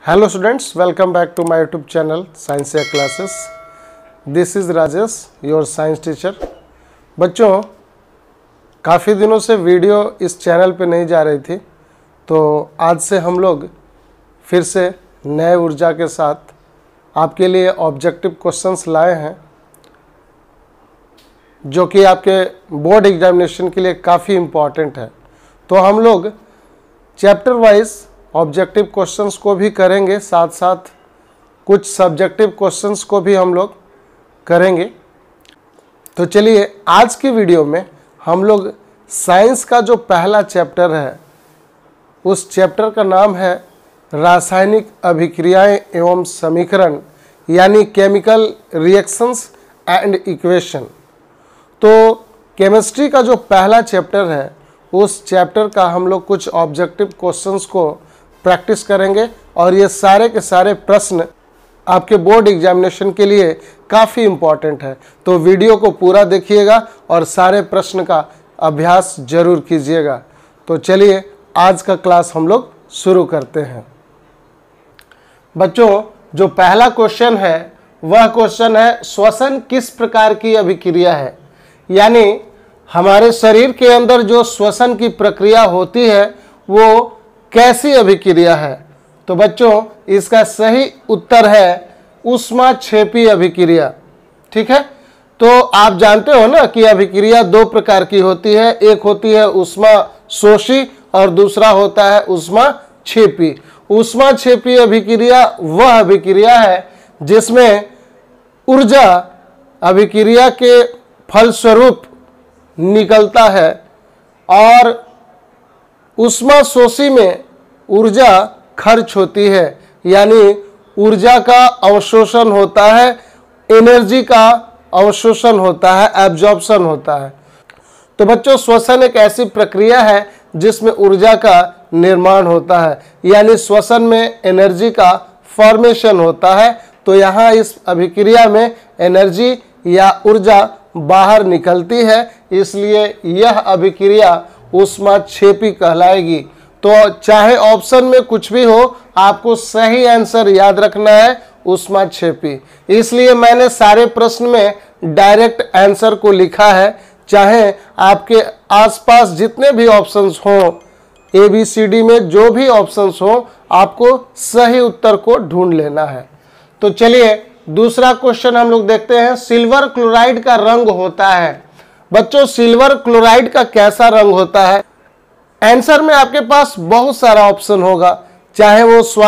Hello students, welcome back to my YouTube channel Science Year Classes. This is Rajesh, your science teacher. बच्चों, काफ़ी दिनों से video इस channel पे नहीं जा रही थी, तो आज से हम लोग फिर से नए ऊर्जा के साथ आपके लिए ऑब्जेक्टिव क्वेश्चंस लाए हैं, जो कि आपके बोर्ड एग्जामिनेशन के लिए काफ़ी इम्पॉर्टेंट है। तो हम लोग चैप्टर वाइज ऑब्जेक्टिव क्वेश्चंस को भी करेंगे, साथ साथ कुछ सब्जेक्टिव क्वेश्चंस को भी हम लोग करेंगे। तो चलिए आज की वीडियो में हम लोग साइंस का जो पहला चैप्टर है, उस चैप्टर का नाम है रासायनिक अभिक्रियाएं एवं समीकरण, यानी केमिकल रिएक्शंस एंड इक्वेशन। तो केमिस्ट्री का जो पहला चैप्टर है, उस चैप्टर का हम लोग कुछ ऑब्जेक्टिव क्वेश्चंस को प्रैक्टिस करेंगे और ये सारे के सारे प्रश्न आपके बोर्ड एग्जामिनेशन के लिए काफ़ी इम्पॉर्टेंट है। तो वीडियो को पूरा देखिएगा और सारे प्रश्न का अभ्यास जरूर कीजिएगा। तो चलिए आज का क्लास हम लोग शुरू करते हैं। बच्चों, जो पहला क्वेश्चन है वह क्वेश्चन है श्वसन किस प्रकार की अभिक्रिया है, यानी हमारे शरीर के अंदर जो श्वसन की प्रक्रिया होती है वो कैसी अभिक्रिया है। तो बच्चों, इसका सही उत्तर है ऊष्माक्षेपी अभिक्रिया। ठीक है, तो आप जानते हो ना कि अभिक्रिया दो प्रकार की होती है, एक होती है ऊष्माशोषी और दूसरा होता है ऊष्माक्षेपी। ऊष्माक्षेपी अभिक्रिया वह अभिक्रिया है जिसमें ऊर्जा अभिक्रिया के फलस्वरूप निकलता है और ऊष्माशोषी में ऊर्जा खर्च होती है, यानी ऊर्जा का अवशोषण होता है, एनर्जी का अवशोषण होता है, एब्जॉर्प्शन होता है। तो बच्चों, श्वसन एक ऐसी प्रक्रिया है जिसमें ऊर्जा का निर्माण होता है, यानी श्वसन में एनर्जी का फॉर्मेशन होता है। तो यहाँ इस अभिक्रिया में एनर्जी या ऊर्जा बाहर निकलती है, इसलिए यह अभिक्रिया ऊष्माक्षेपी कहलाएगी। तो चाहे ऑप्शन में कुछ भी हो, आपको सही आंसर याद रखना है ऊष्माक्षेपी। इसलिए मैंने सारे प्रश्न में डायरेक्ट आंसर को लिखा है, चाहे आपके आसपास जितने भी ऑप्शंस हों, ABCD में जो भी ऑप्शंस हों, आपको सही उत्तर को ढूंढ लेना है। तो चलिए दूसरा क्वेश्चन हम लोग देखते हैं। सिल्वर क्लोराइड का रंग होता है। बच्चों, सिल्वर क्लोराइड का कैसा रंग होता है? आंसर में आपके पास बहुत सारा ऑप्शन होगा, चाहे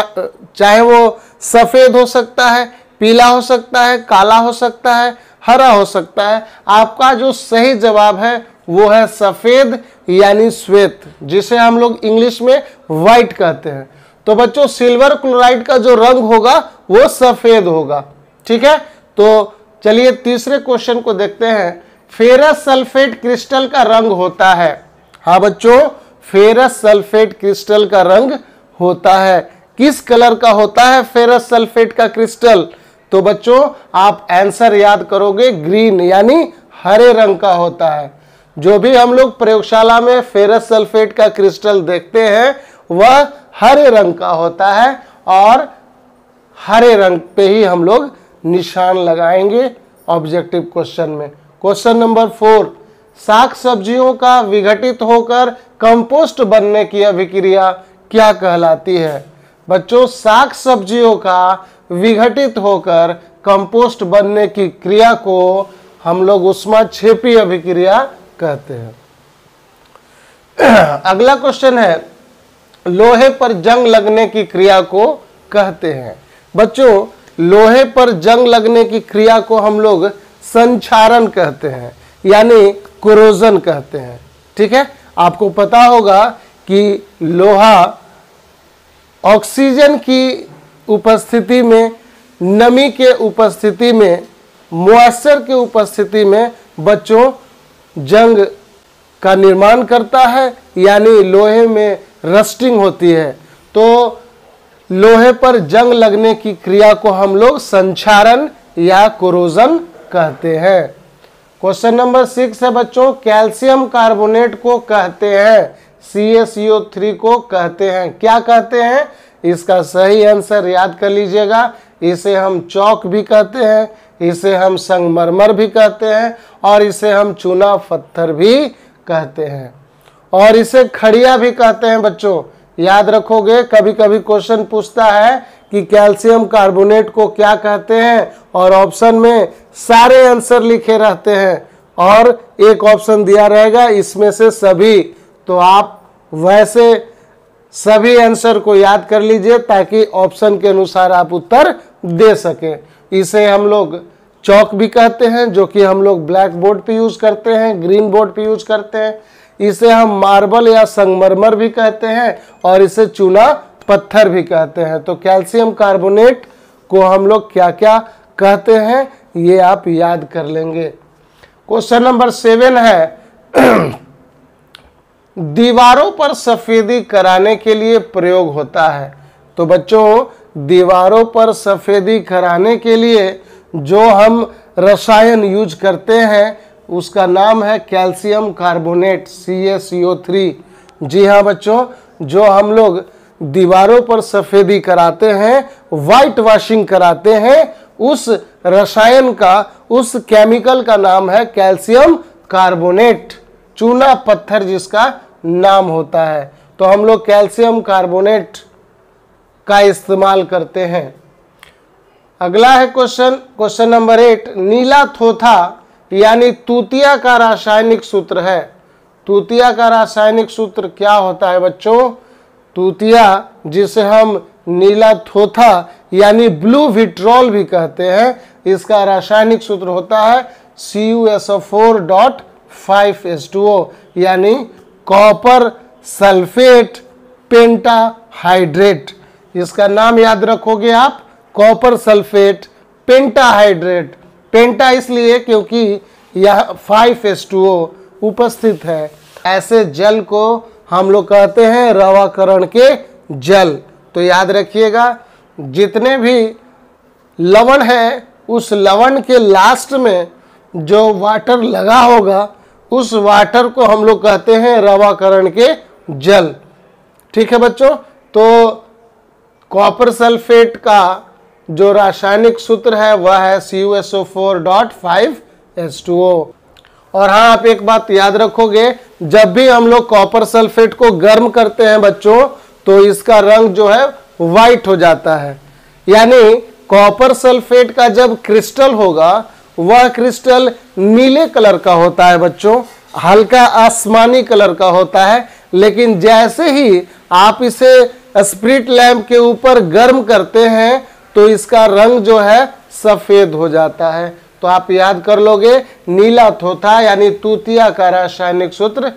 वो सफेद हो सकता है, पीला हो सकता है, काला हो सकता है, हरा हो सकता है। आपका जो सही जवाब है वो है सफेद, यानी श्वेत, जिसे हम लोग इंग्लिश में व्हाइट कहते हैं। तो बच्चों, सिल्वर क्लोराइड का जो रंग होगा वो सफेद होगा। ठीक है, तो चलिए तीसरे क्वेश्चन को देखते हैं। फेरस सल्फेट क्रिस्टल का रंग होता है। हाँ बच्चों, फेरस सल्फेट क्रिस्टल का रंग होता है। किस कलर का होता है फेरस सल्फेट का क्रिस्टल? तो बच्चों, आप आंसर याद करोगे ग्रीन, यानी हरे रंग का होता है। जो भी हम लोग प्रयोगशाला में फेरस सल्फेट का क्रिस्टल देखते हैं वह हरे रंग का होता है और हरे रंग पे ही हम लोग निशान लगाएंगे ऑब्जेक्टिव क्वेश्चन में। क्वेश्चन नंबर 4, साग सब्जियों का विघटित होकर कंपोस्ट बनने की अभिक्रिया क्या कहलाती है? बच्चों, साग सब्जियों का विघटित होकर कंपोस्ट बनने की क्रिया को हम लोग ऊष्माक्षेपी अभिक्रिया कहते हैं। अगला क्वेश्चन है, लोहे पर जंग लगने की क्रिया को कहते हैं। बच्चों, लोहे पर जंग लगने की क्रिया को हम लोग संक्षारण कहते हैं, यानी कोरोजन कहते हैं। ठीक है, आपको पता होगा कि लोहा ऑक्सीजन की उपस्थिति में, नमी के उपस्थिति में, मॉइस्चर के उपस्थिति में बच्चों जंग का निर्माण करता है, यानी लोहे में रस्टिंग होती है। तो लोहे पर जंग लगने की क्रिया को हम लोग संक्षारण या कोरोजन कहते हैं। क्वेश्चन नंबर 6 है बच्चों, कैल्शियम कार्बोनेट को कहते हैं CaCO3 को कहते हैं। क्या कहते हैं? इसका सही आंसर याद कर लीजिएगा, इसे हम चौक भी कहते हैं, इसे हम संगमरमर भी कहते हैं और इसे हम चूना पत्थर भी कहते हैं और इसे खड़िया भी कहते हैं। बच्चों याद रखोगे, कभी कभी क्वेश्चन पूछता है कि कैल्शियम कार्बोनेट को क्या कहते हैं और ऑप्शन में सारे आंसर लिखे रहते हैं और एक ऑप्शन दिया रहेगा इसमें से सभी, तो आप वैसे सभी आंसर को याद कर लीजिए ताकि ऑप्शन के अनुसार आप उत्तर दे सकें। इसे हम लोग चौक भी कहते हैं, जो कि हम लोग ब्लैक बोर्ड पे यूज करते हैं, ग्रीन बोर्ड पे यूज करते हैं। इसे हम मार्बल या संगमरमर भी कहते हैं और इसे चूना पत्थर भी कहते हैं। तो कैल्शियम कार्बोनेट को हम लोग क्या क्या कहते हैं ये आप याद कर लेंगे। क्वेश्चन नंबर 7 है दीवारों पर सफेदी कराने के लिए प्रयोग होता है। तो बच्चों दीवारों पर सफेदी कराने के लिए जो हम रसायन यूज करते हैं उसका नाम है कैल्शियम कार्बोनेट CaCO3। जी हाँ बच्चों, जो हम लोग दीवारों पर सफेदी कराते हैं, वाइट वॉशिंग कराते हैं, उस रसायन का, उस केमिकल का नाम है कैल्शियम कार्बोनेट, चूना पत्थर जिसका नाम होता है। तो हम लोग कैल्शियम कार्बोनेट का इस्तेमाल करते हैं। अगला है क्वेश्चन नंबर 8, नीला थोथा यानी तूतिया का रासायनिक सूत्र है। तूतिया का रासायनिक सूत्र क्या होता है बच्चों? तूतिया, जिसे हम नीला थोथा यानी ब्लू विट्रॉल भी कहते हैं, इसका रासायनिक सूत्र होता है CuSO4.5H2O यानी कॉपर सल्फेट पेंटाहाइड्रेट। इसका नाम याद रखोगे आप, कॉपर सल्फेट पेंटाहाइड्रेट। पेंटा इसलिए क्योंकि यह 5H2O उपस्थित है। ऐसे जल को हम लोग कहते हैं रवाकरण के जल। तो याद रखिएगा, जितने भी लवण है उस लवण के लास्ट में जो वाटर लगा होगा उस वाटर को हम लोग कहते हैं रवाकरण के जल। ठीक है बच्चों, तो कॉपर सल्फेट का जो रासायनिक सूत्र है वह है CuSO4.5H2O। और हाँ, आप एक बात याद रखोगे, जब भी हम लोग कॉपर सल्फेट को गर्म करते हैं बच्चों तो इसका रंग जो है वाइट हो जाता है। यानी कॉपर सल्फेट का जब क्रिस्टल होगा वह क्रिस्टल नीले कलर का होता है बच्चों, हल्का आसमानी कलर का होता है। लेकिन जैसे ही आप इसे स्प्रिट लैंप के ऊपर गर्म करते हैं तो इसका रंग जो है सफेद हो जाता है। तो आप याद कर लोगे, नीला थोथा यानी तूतिया का रासायनिक सूत्र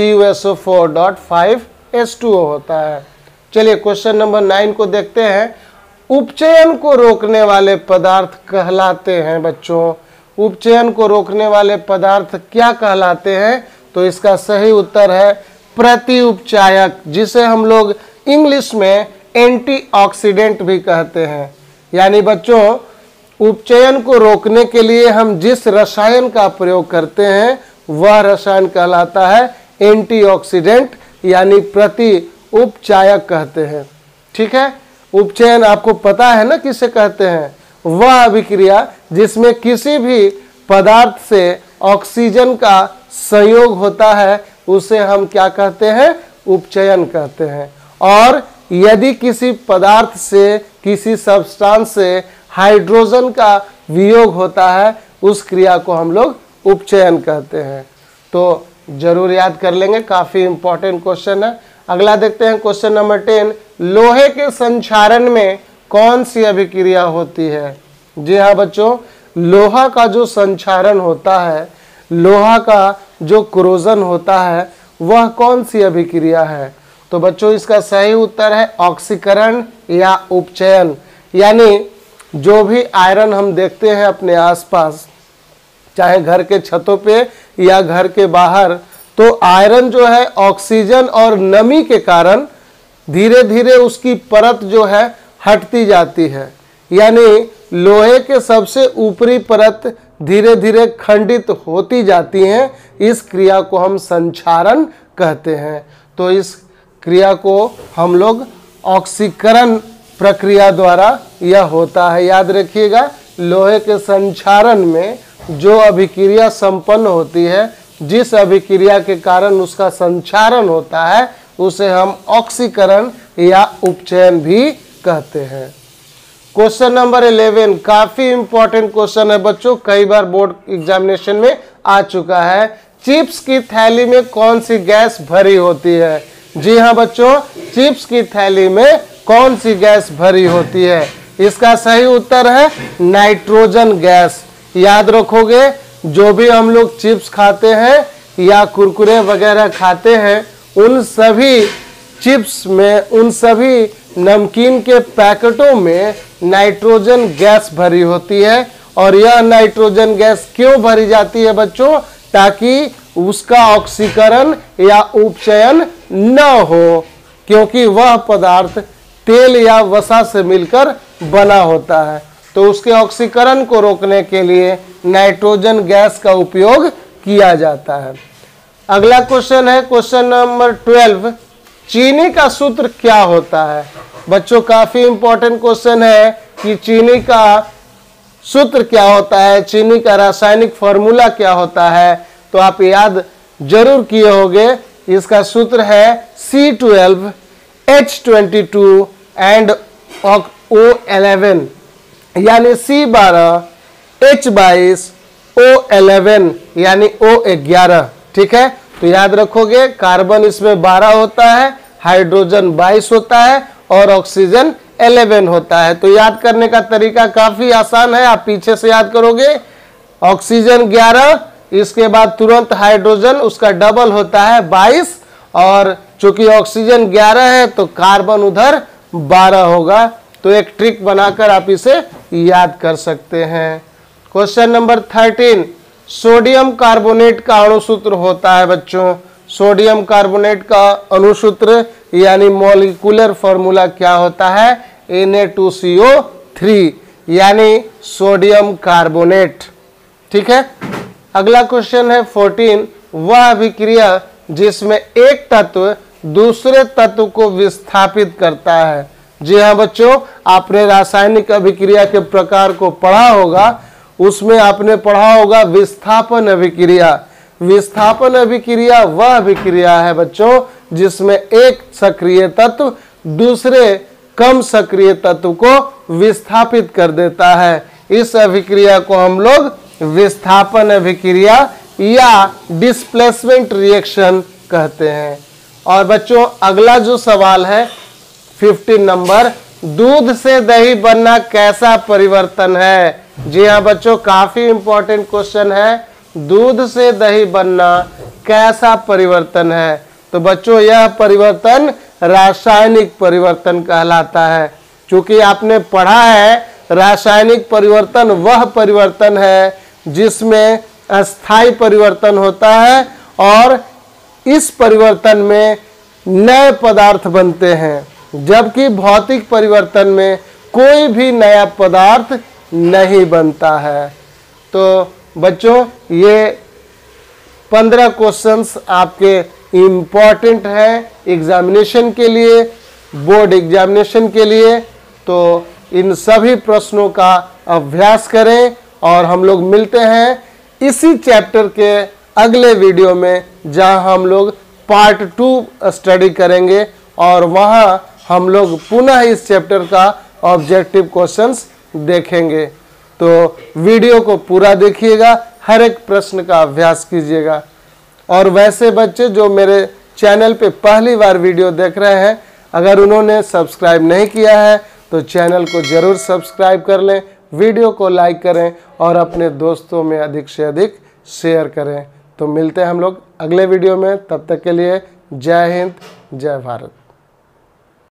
CuSO4.5H2O होता है। चलिए क्वेश्चन नंबर 9 को देखते हैं। उपचयन को रोकने वाले पदार्थ कहलाते हैं बच्चों। उपचयन को रोकने वाले पदार्थ क्या कहलाते हैं? तो इसका सही उत्तर है प्रतिउपचायक, जिसे हम लोग इंग्लिश में एंटीऑक्सीडेंट भी कहते हैं। यानी बच्चों उपचयन को रोकने के लिए हम जिस रसायन का प्रयोग करते हैं वह रसायन कहलाता है एंटीऑक्सीडेंट यानी प्रतिउपचायक कहते हैं। ठीक है, उपचयन आपको पता है ना किसे कहते हैं? वह अभिक्रिया जिसमें किसी भी पदार्थ से ऑक्सीजन का संयोग होता है उसे हम क्या कहते हैं? उपचयन कहते हैं। और यदि किसी पदार्थ से, किसी सब्सटेंस से हाइड्रोजन का वियोग होता है उस क्रिया को हम लोग उपचयन कहते हैं। तो जरूर याद कर लेंगे, काफी इंपॉर्टेंट क्वेश्चन है। अगला देखते हैं क्वेश्चन नंबर 10, लोहे के संक्षारण में कौन सी अभिक्रिया होती है? जी हाँ बच्चों, लोहा का जो संक्षारण होता है, लोहा का जो क्रोजन होता है वह कौन सी अभिक्रिया है? तो बच्चों इसका सही उत्तर है ऑक्सीकरण या उपचयन। यानी जो भी आयरन हम देखते हैं अपने आसपास, चाहे घर के छतों पे या घर के बाहर, तो आयरन जो है ऑक्सीजन और नमी के कारण धीरे धीरे उसकी परत जो है हटती जाती है। यानी लोहे के सबसे ऊपरी परत धीरे धीरे खंडित होती जाती हैं। इस क्रिया को हम संक्षारण कहते हैं। तो इस क्रिया को हम लोग ऑक्सीकरण प्रक्रिया द्वारा यह होता है। याद रखिएगा, लोहे के संक्षारण में जो अभिक्रिया संपन्न होती है, जिस अभिक्रिया के कारण उसका संक्षारण होता है, उसे हम ऑक्सीकरण या उपचयन भी कहते हैं। क्वेश्चन नंबर 11 काफी इंपॉर्टेंट क्वेश्चन है बच्चों, कई बार बोर्ड एग्जामिनेशन में आ चुका है। चिप्स की थैली में कौन सी गैस भरी होती है? जी हाँ बच्चों, चिप्स की थैली में कौन सी गैस भरी होती है? इसका सही उत्तर है नाइट्रोजन गैस। याद रखोगे, जो भी हम लोग चिप्स खाते हैं या कुरकुरे वगैरह खाते हैं, उन सभी चिप्स में, उन सभी नमकीन के पैकेटों में नाइट्रोजन गैस भरी होती है। और यह नाइट्रोजन गैस क्यों भरी जाती है बच्चों? ताकि उसका ऑक्सीकरण या उपचयन न हो, क्योंकि वह पदार्थ तेल या वसा से मिलकर बना होता है। तो उसके ऑक्सीकरण को रोकने के लिए नाइट्रोजन गैस का उपयोग किया जाता है। अगला क्वेश्चन है क्वेश्चन नंबर 12, चीनी का सूत्र क्या होता है? बच्चों काफी इंपॉर्टेंट क्वेश्चन है कि चीनी का सूत्र क्या होता है, चीनी का रासायनिक फॉर्मूला क्या होता है। तो आप याद जरूर किए होंगे, इसका सूत्र है C12H22 एंड O11, यानी C12H22O11 यानी O11। ठीक है, तो याद रखोगे, कार्बन इसमें 12 होता है, हाइड्रोजन 22 होता है और ऑक्सीजन 11 होता है। तो याद करने का तरीका काफी आसान है, आप पीछे से याद करोगे। ऑक्सीजन 11, इसके बाद तुरंत हाइड्रोजन, उसका डबल होता है 22, और चूंकि ऑक्सीजन 11 है तो कार्बन उधर 12 होगा। तो एक ट्रिक बनाकर आप इसे याद कर सकते हैं। क्वेश्चन नंबर 13, सोडियम कार्बोनेट का अणुसूत्र होता है बच्चों। सोडियम कार्बोनेट का अणुसूत्र यानी मॉलिक्यूलर फॉर्मूला क्या होता है? Na2CO3 यानी सोडियम कार्बोनेट। ठीक है, अगला क्वेश्चन है 14, वह अभिक्रिया जिसमें एक तत्व दूसरे तत्व को विस्थापित करता है। जी हाँ बच्चों, आपने रासायनिक अभिक्रिया के प्रकार को पढ़ा होगा, उसमें आपने पढ़ा होगा विस्थापन अभिक्रिया। विस्थापन अभिक्रिया वह अभिक्रिया है बच्चों जिसमें एक सक्रिय तत्व दूसरे कम सक्रिय तत्व को विस्थापित कर देता है। इस अभिक्रिया को हम लोग विस्थापन अभिक्रिया या डिस्प्लेसमेंट रिएक्शन कहते हैं। और बच्चों अगला जो सवाल है 15 नंबर, दूध से दही बनना कैसा परिवर्तन है? जी हाँ बच्चों, काफी इंपॉर्टेंट क्वेश्चन है, दूध से दही बनना कैसा परिवर्तन है? तो बच्चों यह परिवर्तन रासायनिक परिवर्तन कहलाता है। क्योंकि आपने पढ़ा है रासायनिक परिवर्तन वह परिवर्तन है जिसमें अस्थायी परिवर्तन होता है और इस परिवर्तन में नए पदार्थ बनते हैं, जबकि भौतिक परिवर्तन में कोई भी नया पदार्थ नहीं बनता है। तो बच्चों ये 15 क्वेश्चंस आपके इम्पॉर्टेंट हैं एग्जामिनेशन के लिए, बोर्ड एग्जामिनेशन के लिए। तो इन सभी प्रश्नों का अभ्यास करें और हम लोग मिलते हैं इसी चैप्टर के अगले वीडियो में, जहां हम लोग पार्ट 2 स्टडी करेंगे और वहां हम लोग पुनः इस चैप्टर का ऑब्जेक्टिव क्वेश्चंस देखेंगे। तो वीडियो को पूरा देखिएगा, हर एक प्रश्न का अभ्यास कीजिएगा। और वैसे बच्चे जो मेरे चैनल पे पहली बार वीडियो देख रहे हैं, अगर उन्होंने सब्सक्राइब नहीं किया है तो चैनल को जरूर सब्सक्राइब कर लें, वीडियो को लाइक करें और अपने दोस्तों में अधिक से अधिक शेयर करें। तो मिलते हैं हम लोग अगले वीडियो में, तब तक के लिए जय हिंद, जय भारत।